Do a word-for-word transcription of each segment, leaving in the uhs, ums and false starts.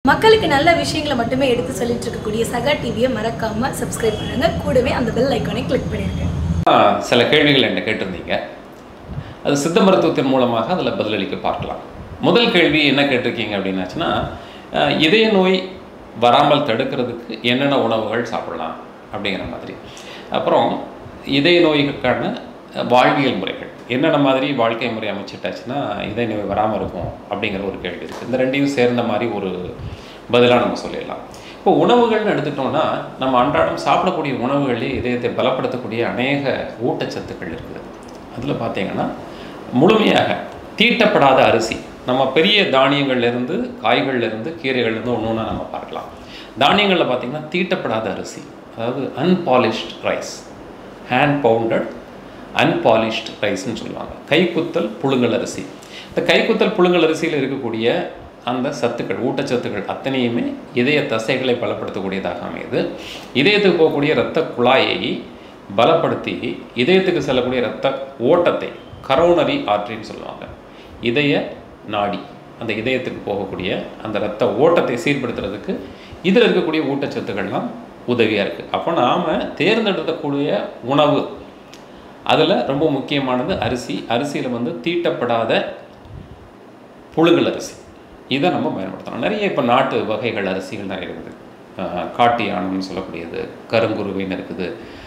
மக்களுக்கு நல்ல விஷயங்களை மட்டுமே எடுத்து சொல்லிட்டு இருக்கக்கூடிய சகா டிவியை மறக்காம சப்ஸ்கிரைப் பண்ணுங்க, கூடவே அந்த பெல் ஐகானை கிளிக் பண்ணிருங்க. சில கேள்விகள் என்ன கேட்டிருந்தீங்க, அது சித்த மருத்துவத்தின் மூலமாக அதில் பதிலளிக்க பார்க்கலாம். முதல் கேள்வி என்ன கேட்டிருக்கீங்க அப்படின்னாச்சுன்னா, இதய நோய் வராமல் தடுக்கிறதுக்கு என்னென்ன உணவுகள் சாப்பிடலாம் அப்படிங்கிற மாதிரி. அப்புறம் இதய நோய்களுக்கான வாழ்வியல் முறைகள் என்னென்ன மாதிரி வாழ்க்கை முறை அமைச்சிட்டாச்சுன்னா இதய நோய் வராமல் இருக்கும் அப்படிங்கிற ஒரு கேள்வி இருக்குது. இந்த ரெண்டையும் சேர்ந்த மாதிரி ஒரு பதிலாக நம்ம சொல்லிடலாம். இப்போ உணவுகள்னு எடுத்துட்டோம்னா, நம்ம அன்றாடம் சாப்பிடக்கூடிய உணவுகளே இதயத்தை பலப்படுத்தக்கூடிய அநேக ஊட்டச்சத்துக்கள் இருக்குது. அதில் பார்த்தீங்கன்னா முழுமையாக தீட்டப்படாத அரிசி, நம்ம பெரிய தானியங்கள்லேருந்து காய்கள்லேருந்து கீரைகள்லேருந்து ஒன்று ஒன்றா நம்ம பார்க்கலாம். தானியங்களில் பார்த்திங்கன்னா தீட்டப்படாத அரிசி, அதாவது unpolished rice, hand pounded unpolished ரைஸ்ன்னு சொல்லுவாங்க. கைக்குத்தல் புழுங்கல் அரிசி. இந்த கைக்குத்தல் புழுங்கல் அரிசியில் இருக்கக்கூடிய அந்த சத்துக்கள், ஊட்டச்சத்துக்கள் அத்தனையுமே இதய தசைகளை பலப்படுத்தக்கூடியதாக அமையுது. இதயத்துக்கு போகக்கூடிய இரத்த குழாயை பலப்படுத்தி இதயத்துக்கு செல்லக்கூடிய இரத்த ஓட்டத்தை கரோனரி ஆர்டரின்னு சொல்லுவாங்க. இதய நாடி, அந்த இதயத்துக்கு போகக்கூடிய அந்த இரத்த ஓட்டத்தை சீர்படுத்துறதுக்கு இதில் இருக்கக்கூடிய ஊட்டச்சத்துக்கள்லாம் உதவியாக இருக்குது. அப்போ நாம் தேர்ந்தெடுக்கக்கூடிய உணவு அதில் ரொம்ப முக்கியமானது அரிசி. அரிசியில் வந்து தீட்டப்படாத புழுங்கல் அரிசி, இதை நம்ம பயன்படுத்தணும். நிறைய இப்போ நாட்டு வகைகள் அரிசிகள் நிறைய இருக்குது. காட்டு யானம்னு சொல்லக்கூடியது, கருங்குருவின்னு இருக்குது,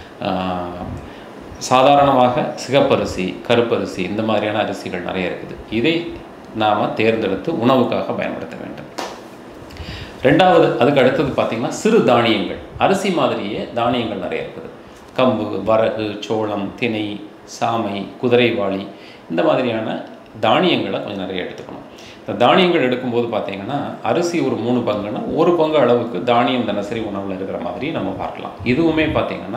சாதாரணமாக சிகப்பரிசி, கருப்பரிசி, இந்த மாதிரியான அரிசிகள் நிறைய இருக்குது. இதை நாம் தேர்ந்தெடுத்து உணவுக்காக பயன்படுத்த வேண்டும். ரெண்டாவது, அதுக்கு அடுத்தது பார்த்திங்கன்னா சிறு தானியங்கள். அரிசி மாதிரியே தானியங்கள் நிறைய இருக்குது. கம்பு, வரகு, சோளம், திணை, சாமை, குதிரைவாளி, இந்த மாதிரியான தானியங்களை கொஞ்சம் நிறைய எடுத்துக்கணும். இந்த தானியங்கள் எடுக்கும்போது பார்த்திங்கன்னா அரிசி ஒரு மூணு பங்குன்னா ஒரு பங்கு அளவுக்கு தானியம் தினசரி உணவில் இருக்கிற மாதிரி நம்ம பார்க்கலாம். இதுவுமே பார்த்திங்கன்னா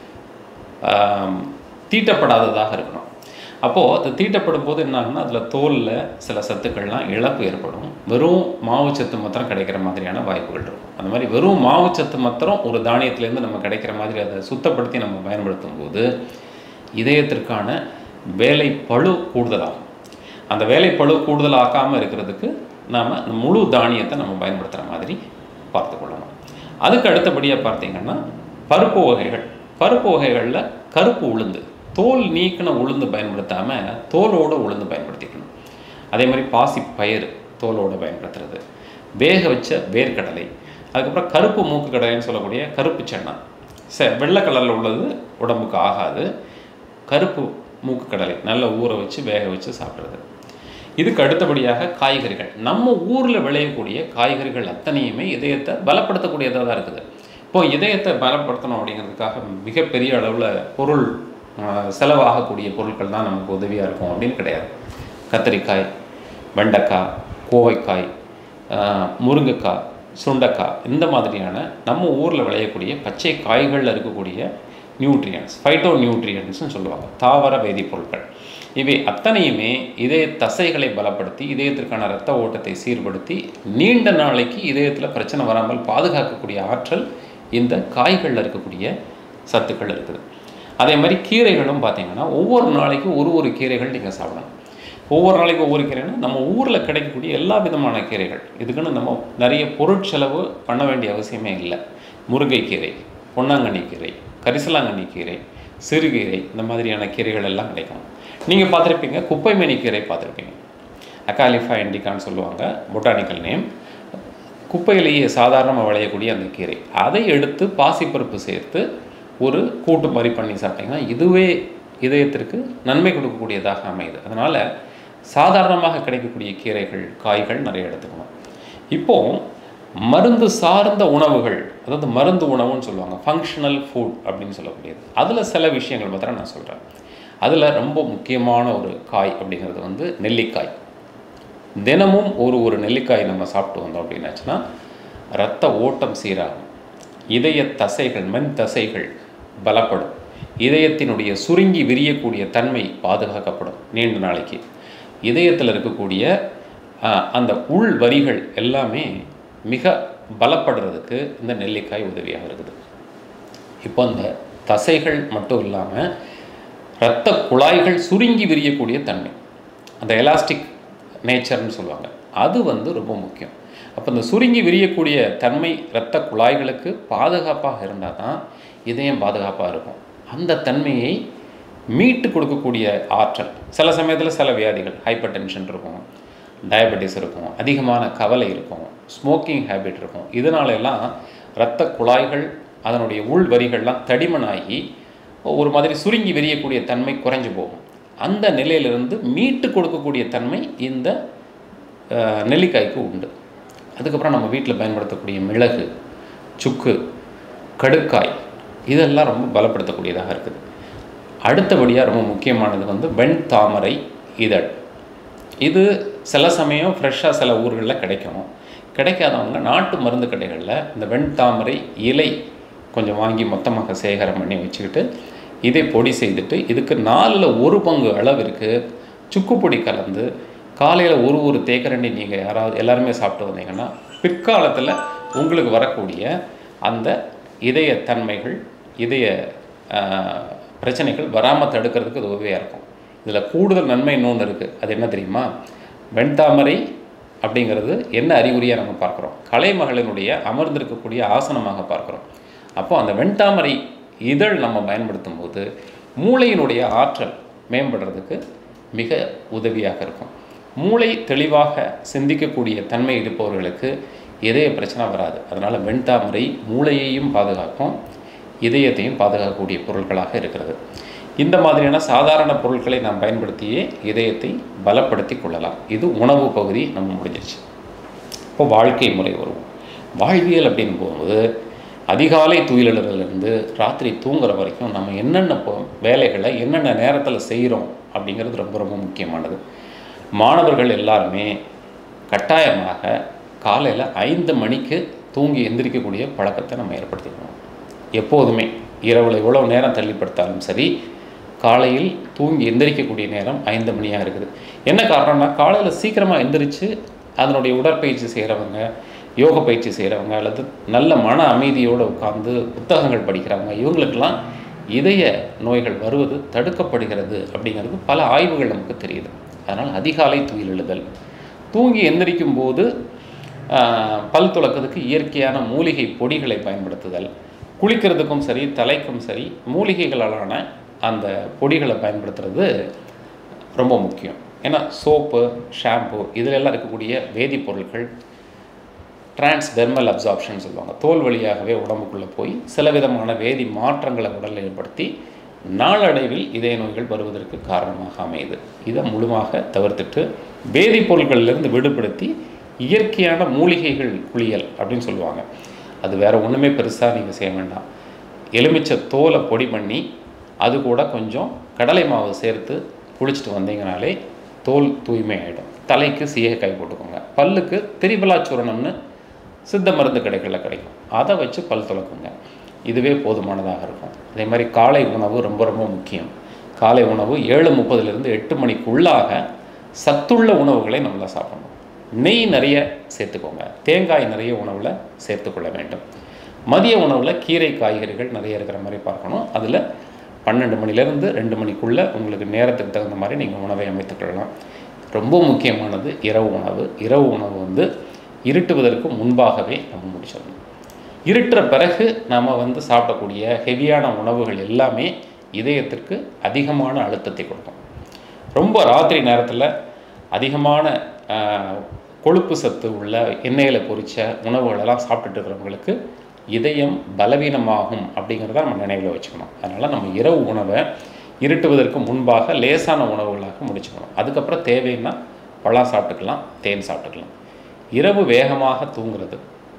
தீட்டப்படாததாக இருக்கணும். அப்போது அது தீட்டப்படும் போது என்ன ஆகுன்னா, அதில் தோலில் சில சத்துக்கள்லாம் இழப்பு ஏற்படும். வெறும் மாவுச்சத்து மாத்திரம் கிடைக்கிற மாதிரியான வாய்ப்புகள் இருக்கும். அந்த மாதிரி வெறும் மாவுச்சத்து மாத்திரம் ஒரு தானியத்திலேருந்து நம்ம கிடைக்கிற மாதிரி அதை சுத்தப்படுத்தி நம்ம பயன்படுத்தும் போது இதயத்திற்கான வேலை பளு கூடுதலாகும். அந்த வேலை பளு கூடுதலாக்காமல் இருக்கிறதுக்கு நாம் அந்த முழு தானியத்தை நம்ம பயன்படுத்துகிற மாதிரி பார்த்து கொள்ளணும். அதுக்கு அடுத்தபடியாக பார்த்திங்கன்னா பருப்பு வகைகள். பருப்பு வகைகளில் கருப்பு உளுந்து, தோல் நீக்கின உளுந்து பயன்படுத்தாமல் தோலோடு உளுந்து பயன்படுத்திக்கணும். அதே மாதிரி பாசி பயிறு தோலோடு பயன்படுத்துறது, வேக வச்ச வேர்க்கடலை, அதுக்கப்புறம் கருப்பு மூக்கு கடலைன்னு சொல்லக்கூடிய கருப்பு சன்னா. ச வெள்ளை கலரில் உள்ளது உடம்புக்கு ஆகாது. கருப்பு மூக்கு கடலை நல்லா ஊற வச்சு வேக வச்சு சாப்பிட்றது. இதுக்கு அடுத்தபடியாக காய்கறிகள். நம்ம ஊரில் விளையக்கூடிய காய்கறிகள் அத்தனையுமே இதயத்தை பலப்படுத்தக்கூடியதாக தான் இருக்குது. இப்போது இதயத்தை பலப்படுத்தணும் அப்படிங்கிறதுக்காக மிகப்பெரிய அளவில் பொருள் செலவாகக்கூடிய பொருட்கள் தான் நமக்கு உதவியாக இருக்கும் அப்படின்னு கிடையாது. கத்திரிக்காய், வெண்டைக்காய், கோவைக்காய், முருங்கைக்காய், சுண்டைக்காய், இந்த மாதிரியான நம்ம ஊரில் விளையக்கூடிய பச்சை காய்களில் இருக்கக்கூடிய நியூட்ரியன்ஸ், ஃபைட்டோ நியூட்ரியன்ஸ்னு சொல்லுவாங்க, தாவர வேதிப்பொருட்கள். இவை அத்தனையுமே இதய தசைகளை பலப்படுத்தி இதயத்திற்கான இரத்த ஓட்டத்தை சீர்படுத்தி நீண்ட நாளைக்கு இதயத்தில் பிரச்சனை வராமல் பாதுகாக்கக்கூடிய ஆற்றல் இந்த காய்களில் இருக்கக்கூடிய சத்துக்கள் இருக்குது. அதே மாதிரி கீரைகளும் பார்த்திங்கன்னா ஒவ்வொரு நாளைக்கு ஒரு ஒரு கீரைகள் நீங்கள் சாப்பிடணும். ஒவ்வொரு நாளைக்கு ஒவ்வொரு கீரைனா நம்ம ஊரில் கிடைக்கக்கூடிய எல்லா விதமான கீரைகள். இதுக்குன்னு நம்ம நிறைய பொருட்செலவு பண்ண வேண்டிய அவசியமே இல்லை. முருங்கைக்கீரை, பொன்னாங்கண்ணி கீரை, கரிசலாங்கண்ணி கீரை, சிறுகீரை, இந்த மாதிரியான கீரைகள் எல்லாம் கிடைக்கும். நீங்கள் பார்த்துருப்பீங்க குப்பைமேனி கீரை பார்த்துருப்பீங்க. அகாலிஃபா இண்டிகான்னு சொல்லுவாங்க, பொட்டானிக்கல் நேம். குப்பையிலேயே சாதாரணமாக விளையக்கூடிய அந்த கீரை, அதை எடுத்து பாசிப்பருப்பு சேர்த்து ஒரு கூட்டு மாதிரி பண்ணி சாப்பிட்டிங்கன்னா இதுவே இதயத்திற்கு நன்மை கொடுக்கக்கூடியதாக அமையுது. அதனால் சாதாரணமாக கிடைக்கக்கூடிய கீரைகள், காய்கள் நிறைய எடுத்துக்கணும். இப்போது மருந்து சார்ந்த உணவுகள், அதாவது மருந்து உணவுன்னு சொல்லுவாங்க, ஃபங்க்ஷனல் ஃபுட் அப்படின்னு சொல்லக்கூடியது. அதில் சில விஷயங்கள் மாத்திரம் நான் சொல்கிறேன். அதில் ரொம்ப முக்கியமான ஒரு காய் அப்படிங்கிறது வந்து நெல்லிக்காய். தினமும் ஒரு ஒரு நெல்லிக்காய் நம்ம சாப்பிட்டு வந்தோம் அப்படின்னாச்சுன்னா இரத்த ஓட்டம் சீராகும், இதய தசைகள், மென் தசைகள் பலப்படும், இதயத்தினுடைய சுருங்கி விரியக்கூடிய தன்மை பாதுகாக்கப்படும் நீண்ட நாளைக்கு. இதயத்தில் இருக்கக்கூடிய அந்த உள் வரிகள் எல்லாமே மிக பலப்படுறதுக்கு இந்த நெல்லிக்காய் உதவியாக இருக்குது. இப்போ அந்த தசைகள் மட்டும் இல்லாமல் இரத்த குழாய்கள் சுருங்கி விரியக்கூடிய தன்மை, அந்த எலாஸ்டிக் நேச்சர்னு சொல்லுவாங்க, அது வந்து ரொம்ப முக்கியம். அப்போ இந்த சுருங்கி விரியக்கூடிய தன்மை இரத்த குழாய்களுக்கு பாதுகாப்பாக இருந்தால் தான் இதயம் பாதுகாப்பாக இருக்கும். அந்த தன்மையை மீட்டு கொடுக்கக்கூடிய ஆற்றல், சில சமயத்தில் சில வியாதிகள், ஹைப்பர் டென்ஷன் இருக்கும், டயபெட்டிஸ் இருக்கும், அதிகமான கவலை இருக்கும், ஸ்மோக்கிங் ஹேபிட் இருக்கும், இதனால எல்லாம் இரத்த குழாய்கள் அதனுடைய உள் வரிகள்லாம் தடிமனாகி ஒரு மாதிரி சுருங்கி விரியக்கூடிய தன்மை குறைஞ்சு போகும். அந்த நிலையிலிருந்து மீட்டு கொடுக்கக்கூடிய தன்மை இந்த நெல்லிக்காய்க்கு உண்டு. அதுக்கப்புறம் நம்ம வீட்டில் பயன்படுத்தக்கூடிய மிளகு, சுக்கு, கடுக்காய் இதெல்லாம் ரொம்ப பலப்படுத்தக்கூடியதாக இருக்குது. அடுத்தபடியாக ரொம்ப முக்கியமானது வந்து வெண்தாமரை இதழ். இது சில சமயம் ஃப்ரெஷ்ஷாக சில ஊர்களில் கிடைக்கும். கிடைக்காதவங்க நாட்டு மருந்து கடைகளில் இந்த வெண்தாமரை இலை கொஞ்சம் வாங்கி மொத்தமாக சேகரம் பண்ணி வச்சுக்கிட்டு இதை பொடி செய்துட்டு இதுக்கு நாலில் ஒரு பங்கு அளவிற்கு சுக்கு பொடி கலந்து காலையில் ஒரு ஒரு தேக்கரண்டி நீங்கள் யாராவது எல்லாருமே சாப்பிட்டு வந்தீங்கன்னா பிற்காலத்தில் உங்களுக்கு வரக்கூடிய அந்த இதய தன்மைகள், இதய பிரச்சனைகள் வராமல் தடுக்கிறதுக்கு இது உதவியாக இருக்கும். இதில் கூடுதல் நன்மை இன்னொன்று இருக்குது. அது என்ன தெரியுமா? வெண்தாமரை அப்படிங்கிறது என்ன அறிகுறியாக நம்ம பார்க்குறோம்? கலைமகளினுடைய அமர்ந்திருக்கக்கூடிய ஆசனமாக பார்க்குறோம். அப்போ அந்த வெண்தாமரை இதழ் நம்ம பயன்படுத்தும் போது மூளையினுடைய ஆற்றல் மேம்படுறதுக்கு மிக உதவியாக இருக்கும். மூளை தெளிவாக சிந்திக்கக்கூடிய தன்மை இருப்பவர்களுக்கு இதய பிரச்சனை வராது. அதனால் வெண்தாமரை மூளையையும் பாதுகாக்கும், இதயத்தையும் பாதுகாக்கக்கூடிய பொருட்களாக இருக்கிறது. இந்த மாதிரியான சாதாரண பொருட்களை நாம் பயன்படுத்தியே இதயத்தை பலப்படுத்தி கொள்ளலாம். இது உணவு பகுதி நம்ம முடிஞ்சிச்சு. இப்போ வாழ்க்கை முறை வருவோம். வாழ்வியல் அப்படின்னு போகும்போது அதிகாலை துயிலிலிருந்து ராத்திரி தூங்குற வரைக்கும் நம்ம என்னென்ன வேலைகளை என்னென்ன நேரத்தில் செய்கிறோம் அப்படிங்கிறது ரொம்ப ரொம்ப முக்கியமானது. மாணவர்கள் எல்லாருமே கட்டாயமாக காலையில் ஐந்து மணிக்கு தூங்கி எந்திரிக்கக்கூடிய பழக்கத்தை நம்ம ஏற்படுத்திக்கணும். எப்போதுமே இரவில் எவ்வளோ நேரம் தள்ளிப்படுத்தாலும் சரி, காலையில் தூங்கி எந்திரிக்கக்கூடிய நேரம் ஐந்து மணியாக இருக்குது. என்ன காரணம்னா, காலையில் சீக்கிரமாக எந்திரிச்சு அதனுடைய உடற்பயிற்சி செய்கிறவங்க, யோக பயிற்சி செய்கிறவங்க, அல்லது நல்ல மன அமைதியோடு உட்கார்ந்து புத்தகங்கள் படிக்கிறவங்க, இவங்களுக்கெல்லாம் இதய நோய்கள் வருவது தடுக்கப்படுகிறது அப்படிங்கிறது பல ஆய்வுகள் நமக்கு தெரியுது. அதனால் அதிகாலை துயில் எழுதல், தூங்கி எந்திரிக்கும் போது பல் துலக்கிறதுக்கு இயற்கையான மூலிகை பொடிகளை பயன்படுத்துதல், குளிக்கிறதுக்கும் சரி தலைக்கும் சரி மூலிகைகளாலான அந்த பொடிகளை பயன்படுத்துறது ரொம்ப முக்கியம். ஏன்னா சோப்பு, ஷாம்பு இதிலெல்லாம் இருக்கக்கூடிய வேதிப்பொருட்கள் டிரான்ஸ்டெர்மல் அப்சார்ப்ஷன் சொல்லுவாங்க. தோல் வழியாகவே உடம்புக்குள்ளே போய் சில விதமான வேதி மாற்றங்களை உடலில் ஏற்படுத்தி நாளடைவில் இதய நோய்கள் வருவதற்கு காரணமாக அமையுது. இதை முழுமையாக தவிர்த்துட்டு வேதிப்பொருட்களிலிருந்து விடுபடுத்தி இயற்கையான மூலிகைகள் குளியல் அப்படின்னு சொல்லுவாங்க. அது வேறு ஒன்றுமே பெருசாக நீங்கள் செய்ய வேண்டாம். எலுமிச்சை தோலை பொடி பண்ணி அது கூட கொஞ்சம் கடலை மாவு சேர்த்து குளிச்சுட்டு வந்தீங்கனாலே தோல் தூய்மை ஆகிடும். தலைக்கு சீயக்காய் போட்டுக்கோங்க. பல்லுக்கு திரிபலாச்சூரணம்னு சித்த மருந்து கடைகளில் கிடைக்கும், அதை வச்சு பல் துலக்குங்க. இதுவே போதுமானதாக இருக்கும். அதே மாதிரி காலை உணவு ரொம்ப ரொம்ப முக்கியம். காலை உணவு ஏழு முப்பதுலேருந்து எட்டு மணிக்குள்ளாக சத்துள்ள உணவுகளை நம்மள சாப்பிடணும். நெய் நிறைய சேர்த்துக்கோங்க, தேங்காய் நிறைய உணவில் சேர்த்துக்கொள்ள வேண்டும். மதிய உணவில் கீரை காய்கறிகள் நிறைய இருக்கிற மாதிரி பார்க்கணும். அதில் பன்னெண்டு மணிலேருந்து ரெண்டு மணிக்குள்ளே உங்களுக்கு நேரத்துக்கு தகுந்த மாதிரி நீங்கள் உணவை அமைத்துக்கொள்ளலாம். ரொம்ப முக்கியமானது இரவு உணவு. இரவு உணவு வந்து இருட்டுவதற்கு முன்பாகவே நம்ம முடிச்சிடணும். இருட்டுற பிறகு நாம் வந்து சாப்பிடக்கூடிய ஹெவியான உணவுகள் எல்லாமே இதயத்திற்கு அதிகமான அழுத்தத்தை கொடுக்கும். ரொம்ப ராத்திரி நேரத்தில் அதிகமான கொழுப்பு சத்து உள்ள எண்ணெயில் பொரித்த உணவுகளெல்லாம் சாப்பிட்டுட்டு இருக்கிறவங்களுக்கு இதயம் பலவீனமாகும் அப்படிங்கிறத நம்ம நினைவில் வச்சுக்கணும். அதனால் நம்ம இரவு உணவை இருட்டுவதற்கு முன்பாக லேசான உணவுகளாக முடிச்சுக்கணும். அதுக்கப்புறம் தேவைன்னா பழம் சாப்பிட்டுக்கலாம், தேன் சாப்பிட்டுக்கலாம். இரவு வேகமாக தூங்குறது,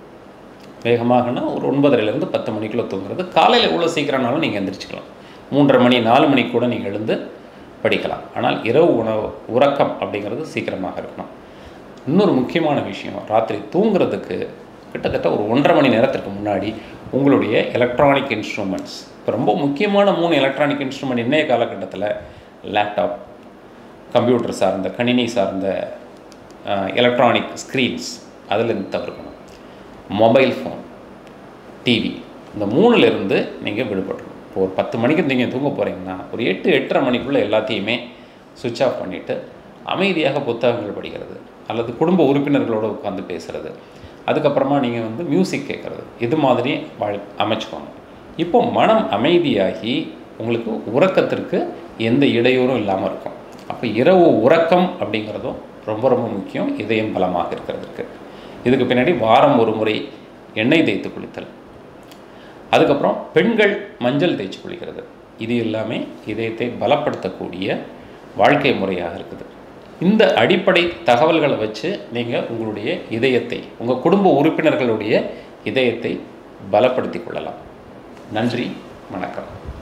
வேகமாகனா ஒரு ஒன்பதரைலேருந்து பத்து மணிக்குள்ளே தூங்குறது. காலையில் எவ்வளோ சீக்கிரம்னாலும் நீங்கள் எந்திரிச்சிக்கலாம். மூன்றரை மணி நாலு மணிக்கு கூட நீங்கள் எழுந்து படிக்கலாம். ஆனால் இரவு உணவு உறக்கம் அப்படிங்கிறது சீக்கிரமாக இருக்கணும். இன்னொரு முக்கியமான விஷயம், ராத்திரி தூங்குறதுக்கு கிட்டத்தட்ட ஒரு ஒன்றரை மணி நேரத்துக்கு முன்னாடி உங்களுடைய எலக்ட்ரானிக் இன்ஸ்ட்ருமெண்ட்ஸ், இப்போ ரொம்ப முக்கியமான மூணு எலக்ட்ரானிக் இன்ஸ்ட்ருமெண்ட் இன்றைய காலகட்டத்தில் லேப்டாப், கம்ப்யூட்டர் சார்ந்த கணினி சார்ந்த எலக்ட்ரானிக் ஸ்க்ரீன்ஸ் அதிலிருந்து தவிர்க்கணும். மொபைல் ஃபோன், டிவி, இந்த மூணுலேருந்து நீங்கள் விடுபடணும். இப்போ ஒரு பத்து மணிக்கு நீங்கள் தூங்க போகிறீங்கன்னா ஒரு எட்டு எட்டரை மணிக்குள்ளே எல்லாத்தையுமே சுவிட்ச் ஆஃப் பண்ணிவிட்டு அமைதியாக புத்தகங்கள் படிக்கிறது அல்லது குடும்ப உறுப்பினர்களோடு உட்காந்து பேசுகிறது அதுக்கப்புறமா நீங்கள் வந்து மியூசிக் கேட்குறது, இது மாதிரி வாழ் அமைச்சுக்கோங்க. இப்போ மனம் அமைதியாகி உங்களுக்கு உறக்கத்திற்கு எந்த இடையூறும் இல்லாமல் இருக்கும். அப்போ இரவு உறக்கம் அப்படிங்கிறதும் ரொம்ப ரொம்ப முக்கியம் இதயம் பலமாக இருக்கிறதுக்கு. இதுக்கு பின்னாடி வாரம் ஒரு முறை எண்ணெய் தேய்த்து குளித்தல், அதுக்கப்புறம் பெண்கள் மஞ்சள் தேய்ச்சி குளிக்கிறது, இது எல்லாமே இதயத்தை பலப்படுத்தக்கூடிய வாழ்க்கை முறையாக இருக்குது. இந்த அடிப்படை தகவல்களை வச்சு நீங்கள் உங்களுடைய இதயத்தை, உங்கள் குடும்ப உறுப்பினர்களுடைய இதயத்தை பலப்படுத்தி கொள்ளலாம். நன்றி, வணக்கம்.